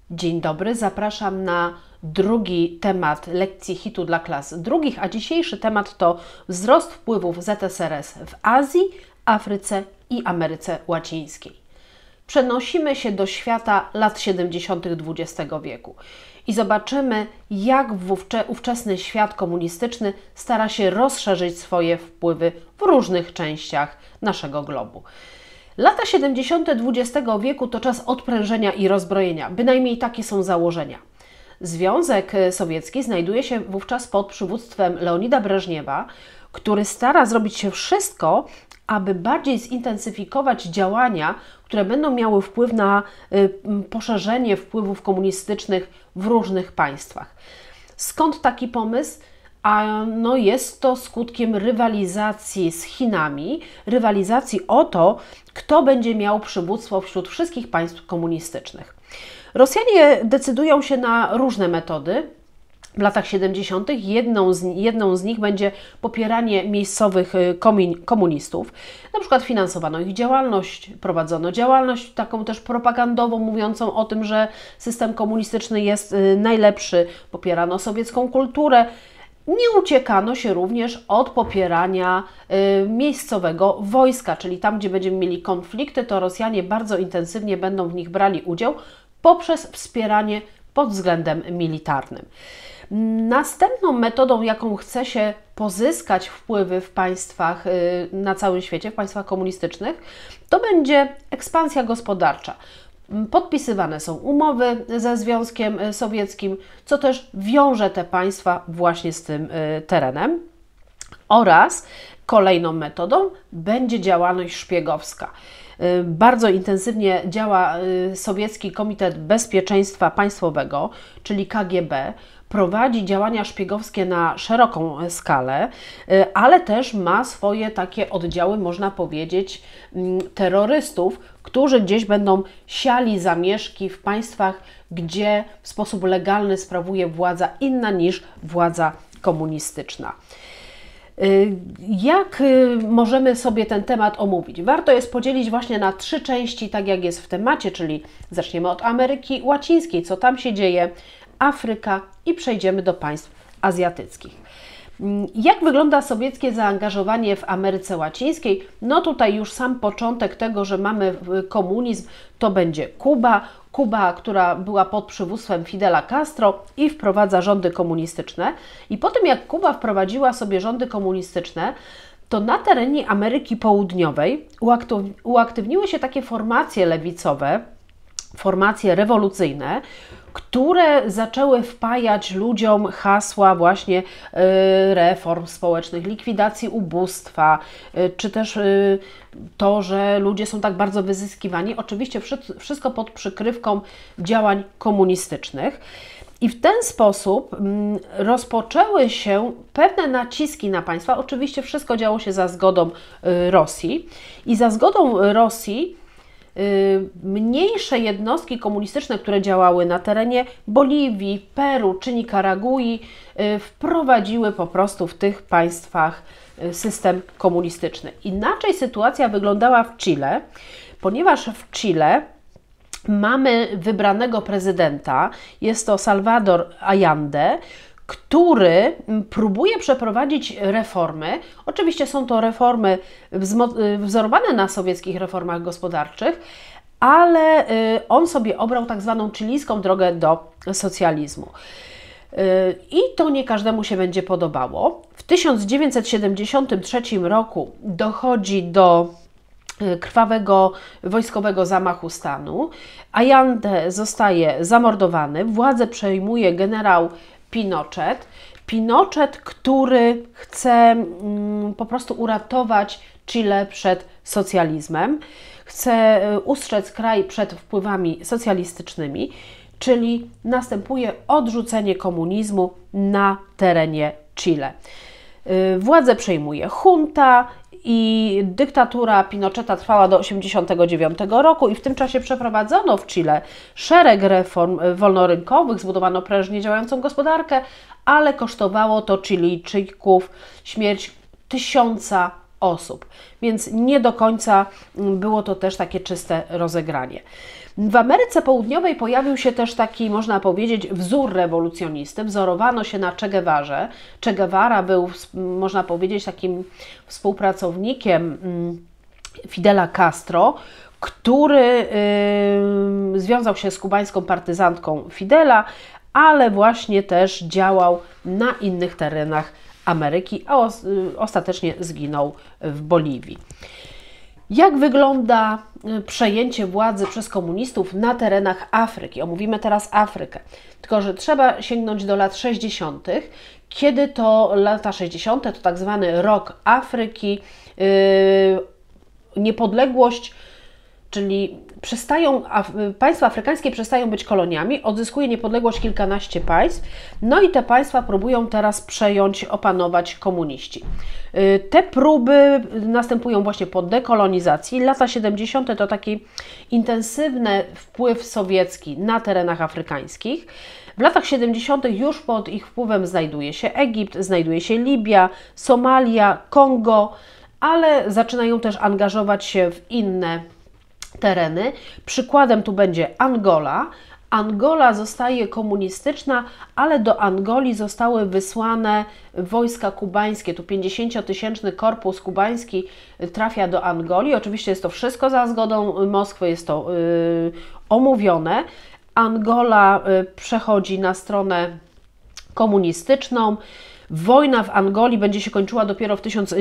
Dzień dobry, zapraszam na drugi temat lekcji HIT-u dla klas drugich, a dzisiejszy temat to wzrost wpływów ZSRS w Azji, Afryce i Ameryce Łacińskiej. Przenosimy się do świata lat 70. XX wieku i zobaczymy, jak ówczesny świat komunistyczny stara się rozszerzyć swoje wpływy w różnych częściach naszego globu. Lata 70. XX wieku to czas odprężenia i rozbrojenia, bynajmniej takie są założenia. Związek Sowiecki znajduje się wówczas pod przywództwem Leonida Breżniewa, który stara zrobić się wszystko, aby bardziej zintensyfikować działania, które będą miały wpływ na poszerzenie wpływów komunistycznych w różnych państwach. Skąd taki pomysł? Jest to skutkiem rywalizacji z Chinami, rywalizacji o to, kto będzie miał przywództwo wśród wszystkich państw komunistycznych. Rosjanie decydują się na różne metody. W latach 70. jedną z nich będzie popieranie miejscowych komunistów. Na przykład finansowano ich działalność, prowadzono działalność taką też propagandową, mówiącą o tym, że system komunistyczny jest najlepszy, popierano sowiecką kulturę. Nie uciekano się również od popierania miejscowego wojska, czyli tam, gdzie będziemy mieli konflikty, to Rosjanie bardzo intensywnie będą w nich brali udział poprzez wspieranie pod względem militarnym. Następną metodą, jaką chce się pozyskać wpływy w państwach na całym świecie, w państwach komunistycznych, to będzie ekspansja gospodarcza. Podpisywane są umowy ze Związkiem Sowieckim, co też wiąże te państwa właśnie z tym terenem. Oraz kolejną metodą będzie działalność szpiegowska. Bardzo intensywnie działa Sowiecki Komitet Bezpieczeństwa Państwowego, czyli KGB, prowadzi działania szpiegowskie na szeroką skalę, ale też ma swoje takie oddziały, można powiedzieć, terrorystów, którzy gdzieś będą siali zamieszki w państwach, gdzie w sposób legalny sprawuje władza inna niż władza komunistyczna. Jak możemy sobie ten temat omówić? Warto jest podzielić właśnie na 3 części, tak jak jest w temacie, czyli zaczniemy od Ameryki Łacińskiej, co tam się dzieje, Afryka i przejdziemy do państw azjatyckich. Jak wygląda sowieckie zaangażowanie w Ameryce Łacińskiej? No tutaj już sam początek tego, że mamy komunizm, to będzie Kuba, która była pod przywództwem Fidela Castro i wprowadza rządy komunistyczne. I po tym, jak Kuba wprowadziła sobie rządy komunistyczne, to na terenie Ameryki Południowej uaktywniły się takie formacje lewicowe, formacje rewolucyjne, które zaczęły wpajać ludziom hasła właśnie reform społecznych, likwidacji ubóstwa, czy też to, że ludzie są tak bardzo wyzyskiwani. Oczywiście wszystko pod przykrywką działań komunistycznych. I w ten sposób rozpoczęły się pewne naciski na państwa. Oczywiście wszystko działo się za zgodą Rosji i za zgodą Rosji mniejsze jednostki komunistyczne, które działały na terenie Boliwii, Peru czy Nikaragui, wprowadziły po prostu w tych państwach system komunistyczny. Inaczej sytuacja wyglądała w Chile, ponieważ w Chile mamy wybranego prezydenta, jest to Salvador Allende, który próbuje przeprowadzić reformy. Oczywiście są to reformy wzorowane na sowieckich reformach gospodarczych, ale on sobie obrał tak zwaną chilijską drogę do socjalizmu. I to nie każdemu się będzie podobało. W 1973 roku dochodzi do krwawego wojskowego zamachu stanu. Allende zostaje zamordowany, władzę przejmuje generał Pinochet, który chce po prostu uratować Chile przed socjalizmem, chce ustrzec kraj przed wpływami socjalistycznymi, czyli następuje odrzucenie komunizmu na terenie Chile. Władzę przejmuje junta i dyktatura Pinocheta trwała do 1989 roku i w tym czasie przeprowadzono w Chile szereg reform wolnorynkowych, zbudowano prężnie działającą gospodarkę, ale kosztowało to Chilijczyków śmierć 1000 osób, więc nie do końca było to też takie czyste rozegranie. W Ameryce Południowej pojawił się też taki, można powiedzieć, wzór rewolucjonisty. Wzorowano się na Che Guevarze. Che Guevara był, można powiedzieć, takim współpracownikiem Fidela Castro, który związał się z kubańską partyzantką Fidela, ale właśnie też działał na innych terenach Ameryki, a ostatecznie zginął w Boliwii. Jak wygląda przejęcie władzy przez komunistów na terenach Afryki? Omówimy teraz Afrykę, tylko że trzeba sięgnąć do lat 60., kiedy to lata 60. to tak zwany rok Afryki, niepodległość, czyli państwa afrykańskie przestają być koloniami, odzyskuje niepodległość kilkanaście państw, no i te państwa próbują teraz przejąć, opanować komuniści. Te próby następują właśnie po dekolonizacji. Lata 70. to taki intensywny wpływ sowiecki na terenach afrykańskich. W latach 70. już pod ich wpływem znajduje się Egipt, znajduje się Libia, Somalia, Kongo, ale zaczynają też angażować się w inne tereny. Przykładem tu będzie Angola. Angola zostaje komunistyczna, ale do Angoli zostały wysłane wojska kubańskie. Tu 50-tysięczny korpus kubański trafia do Angoli. Oczywiście jest to wszystko za zgodą Moskwy, jest to omówione. Angola przechodzi na stronę komunistyczną. Wojna w Angoli będzie się kończyła dopiero w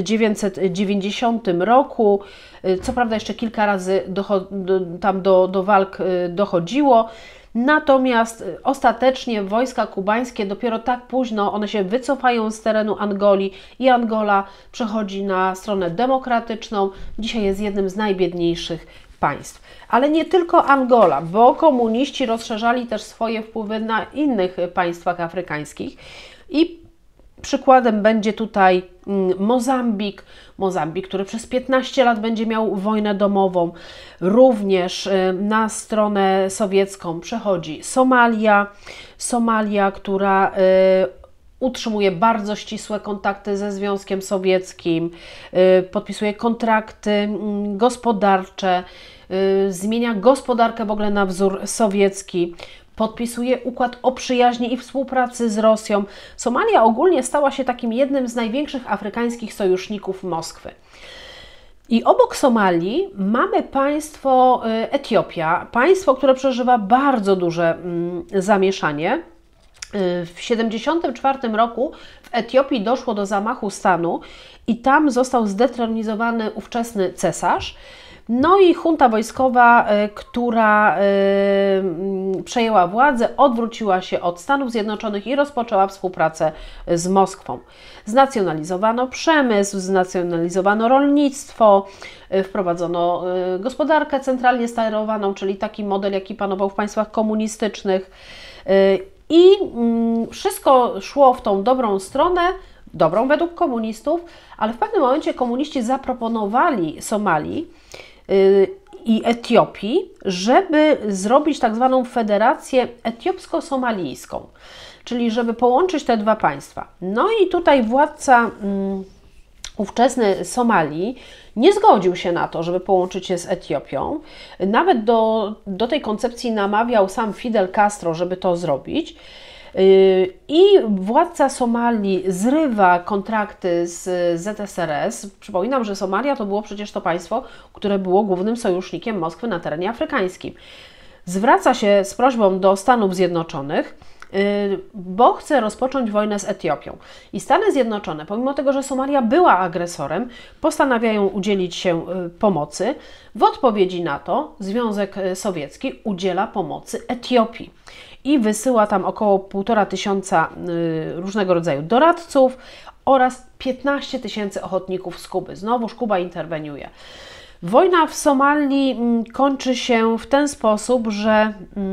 1990 roku. Co prawda jeszcze kilka razy tam do walk dochodziło. Natomiast ostatecznie wojska kubańskie dopiero tak późno, one się wycofają z terenu Angoli i Angola przechodzi na stronę demokratyczną. Dzisiaj jest jednym z najbiedniejszych państw. Ale nie tylko Angola, bo komuniści rozszerzali też swoje wpływy na innych państwach afrykańskich i przykładem będzie tutaj Mozambik, który przez 15 lat będzie miał wojnę domową. Również na stronę sowiecką przechodzi Somalia, która utrzymuje bardzo ścisłe kontakty ze Związkiem Sowieckim, podpisuje kontrakty gospodarcze, zmienia gospodarkę w ogóle na wzór sowiecki. Podpisuje układ o przyjaźni i współpracy z Rosją. Somalia ogólnie stała się takim jednym z największych afrykańskich sojuszników Moskwy. I obok Somalii mamy państwo Etiopia, państwo, które przeżywa bardzo duże zamieszanie. W 1974 roku w Etiopii doszło do zamachu stanu i tam został zdetronizowany ówczesny cesarz. No i junta wojskowa, która przejęła władzę, odwróciła się od Stanów Zjednoczonych i rozpoczęła współpracę z Moskwą. Znacjonalizowano przemysł, znacjonalizowano rolnictwo, wprowadzono gospodarkę centralnie sterowaną, czyli taki model, jaki panował w państwach komunistycznych. I wszystko szło w tą dobrą stronę, dobrą według komunistów, ale w pewnym momencie komuniści zaproponowali Somalii i Etiopii, żeby zrobić tak zwaną federację etiopsko-somalijską, czyli żeby połączyć te dwa państwa. No i tutaj władca ówczesny Somalii nie zgodził się na to, żeby połączyć się z Etiopią. Nawet do tej koncepcji namawiał sam Fidel Castro, żeby to zrobić. I władca Somalii zrywa kontrakty z ZSRS. Przypominam, że Somalia to było przecież to państwo, które było głównym sojusznikiem Moskwy na terenie afrykańskim. Zwraca się z prośbą do Stanów Zjednoczonych, bo chce rozpocząć wojnę z Etiopią. I Stany Zjednoczone, pomimo tego, że Somalia była agresorem, postanawiają udzielić się pomocy. W odpowiedzi na to Związek Sowiecki udziela pomocy Etiopii i wysyła tam około 1500 różnego rodzaju doradców oraz 15 000 ochotników z Kuby. Znowuż Kuba interweniuje. Wojna w Somalii kończy się w ten sposób, że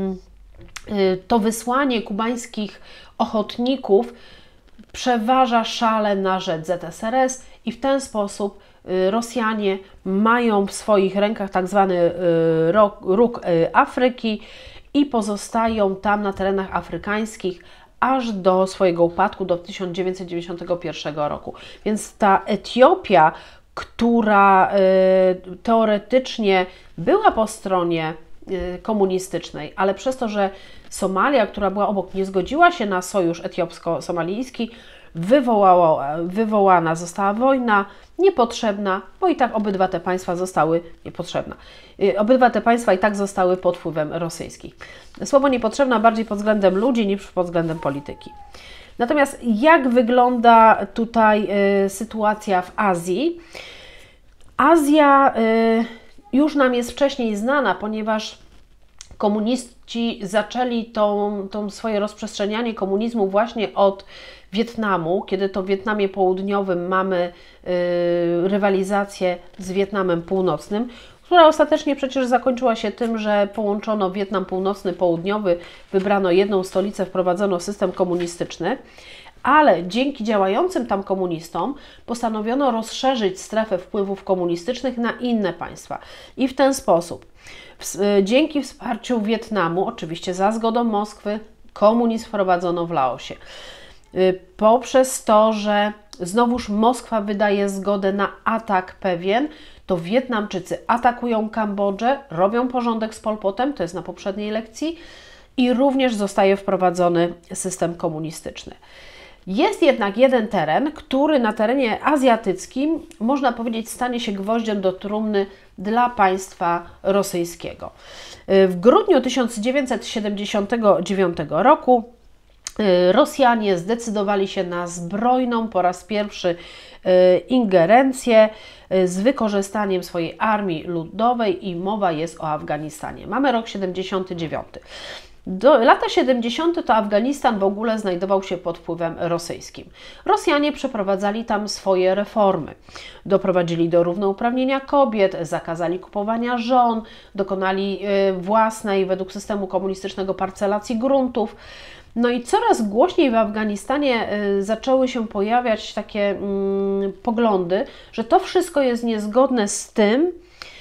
to wysłanie kubańskich ochotników przeważa szale na rzecz ZSRS i w ten sposób Rosjanie mają w swoich rękach tak zwany róg Afryki i pozostają tam na terenach afrykańskich aż do swojego upadku, do 1991 roku. Więc ta Etiopia, która teoretycznie była po stronie komunistycznej, ale przez to, że Somalia, która była obok, nie zgodziła się na sojusz etiopsko-somalijski, wywołana została wojna niepotrzebna, bo i tak obydwa te państwa zostały niepotrzebne. Obydwa te państwa i tak zostały pod wpływem rosyjskich. Słowo niepotrzebna bardziej pod względem ludzi niż pod względem polityki. Natomiast jak wygląda tutaj sytuacja w Azji? Azja już nam jest wcześniej znana, ponieważ komuniści zaczęli tą swoje rozprzestrzenianie komunizmu właśnie od Wietnamu, kiedy to w Wietnamie Południowym mamy rywalizację z Wietnamem Północnym, która ostatecznie przecież zakończyła się tym, że połączono Wietnam Północny, Południowy, wybrano jedną stolicę, wprowadzono system komunistyczny, ale dzięki działającym tam komunistom postanowiono rozszerzyć strefę wpływów komunistycznych na inne państwa. I w ten sposób, dzięki wsparciu Wietnamu, oczywiście za zgodą Moskwy, komunizm wprowadzono w Laosie. Poprzez to, że znowuż Moskwa wydaje zgodę na atak pewien, to Wietnamczycy atakują Kambodżę, robią porządek z Pol Potem, to jest na poprzedniej lekcji, i również zostaje wprowadzony system komunistyczny. Jest jednak jeden teren, który na terenie azjatyckim, można powiedzieć, stanie się gwoździem do trumny dla państwa rosyjskiego. W grudniu 1979 roku Rosjanie zdecydowali się na zbrojną po raz pierwszy ingerencję z wykorzystaniem swojej armii ludowej i mowa jest o Afganistanie. Mamy rok 79. Lata 70. to Afganistan w ogóle znajdował się pod wpływem rosyjskim. Rosjanie przeprowadzali tam swoje reformy. Doprowadzili do równouprawnienia kobiet, zakazali kupowania żon, dokonali własnej, według systemu komunistycznego, parcelacji gruntów. No i coraz głośniej w Afganistanie zaczęły się pojawiać takie poglądy, że to wszystko jest niezgodne z tym,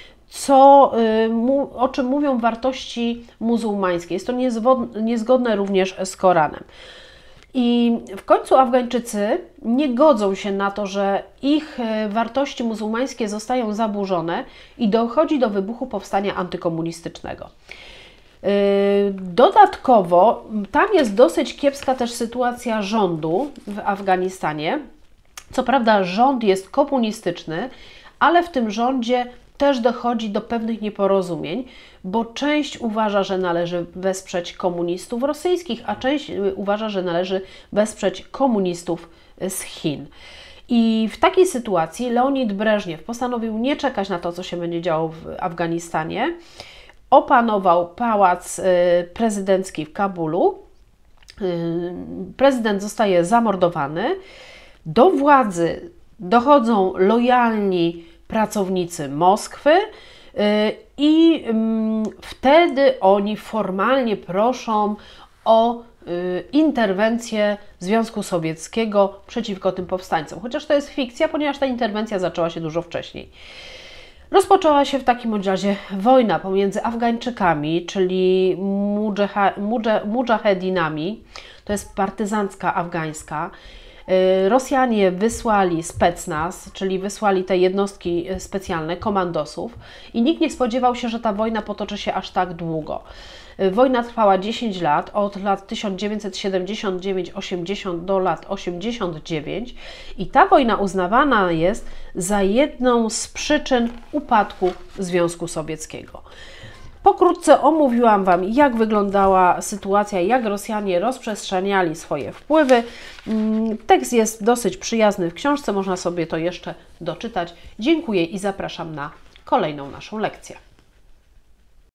o czym mówią wartości muzułmańskie. Jest to niezgodne również z Koranem. I w końcu Afgańczycy nie godzą się na to, że ich wartości muzułmańskie zostają zaburzone i dochodzi do wybuchu powstania antykomunistycznego. Dodatkowo tam jest dosyć kiepska też sytuacja rządu w Afganistanie. Co prawda rząd jest komunistyczny, ale w tym rządzie też dochodzi do pewnych nieporozumień, bo część uważa, że należy wesprzeć komunistów rosyjskich, a część uważa, że należy wesprzeć komunistów z Chin. I w takiej sytuacji Leonid Breżniew postanowił nie czekać na to, co się będzie działo w Afganistanie. Opanował pałac prezydencki w Kabulu. Prezydent zostaje zamordowany. Do władzy dochodzą lojalni pracownicy Moskwy i wtedy oni formalnie proszą o interwencję Związku Sowieckiego przeciwko tym powstańcom. Chociaż to jest fikcja, ponieważ ta interwencja zaczęła się dużo wcześniej. Rozpoczęła się w takim razie wojna pomiędzy Afgańczykami, czyli mudżahedinami, to jest partyzancka afgańska. Rosjanie wysłali specnaz, czyli wysłali te jednostki specjalne, komandosów, i nikt nie spodziewał się, że ta wojna potoczy się aż tak długo. Wojna trwała 10 lat, od lat 1979-80 do lat 89, i ta wojna uznawana jest za jedną z przyczyn upadku Związku Sowieckiego. Pokrótce omówiłam Wam, jak wyglądała sytuacja, jak Rosjanie rozprzestrzeniali swoje wpływy. Tekst jest dosyć przyjazny w książce, można sobie to jeszcze doczytać. Dziękuję i zapraszam na kolejną naszą lekcję.